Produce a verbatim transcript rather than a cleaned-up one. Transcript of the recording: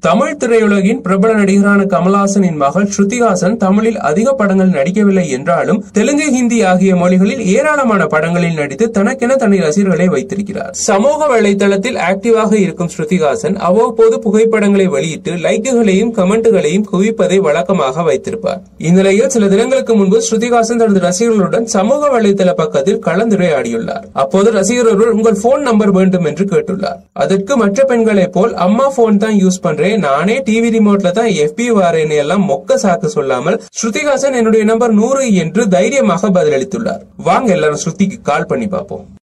தமிழ் திரையுலகின் பிரபல நடிகரான கமல்ஹாசனின் மகள் ஸ்ருதிஹாசன் தமிழில் அதிக படங்கள் நடிக்கவில்லை என்றாலும் தெலுங்கு, ஹிந்தி ஆகிய மொழிகளில் ஏராளமான படங்களில் நடித்து தனக்கென தனி ரசிகர்களை வைத்திருக்கிறார். சமூக வலைதளத்தில் ஆக்டிவாக இருக்கும் ஸ்ருதிஹாசன் அவ்வப்போது புகைப்படங்களை வெளியிட்டு லைக்குகளையும் கமெண்ட்டுகளையும் குவிப்பதை வழக்கமாக வைத்திருப்பார். இந்நிலையில் சில தினங்களுக்கு முன்பு ஸ்ருதிஹாசன் தனது ரசிகர்களுடன் சமூக வலைதள பக்கத்தில் கலந்துரையாடியுள்ளார். அப்போது ரசிகர் ஒருவர் உங்கள் போன் நம்பர் வேண்டும் என்று கேட்டுள்ளார். அதற்கு மற்ற பெண்களை போல் அம்மா போன் தான் யூஸ் பண்றேன், நானே டிவி ரிமோட்ல தான் எஃபி வாரேன்னு எல்லாம் மொக்க சாக்கு சொல்லாமல் ஸ்ருதிஹாசன் என்னுடைய நம்பர் நூறு என்று தைரியமாக பதிலளித்துள்ளார். வாங்க எல்லாரும் ஸ்ருதிக்கு கால் பண்ணி பார்ப்போம்.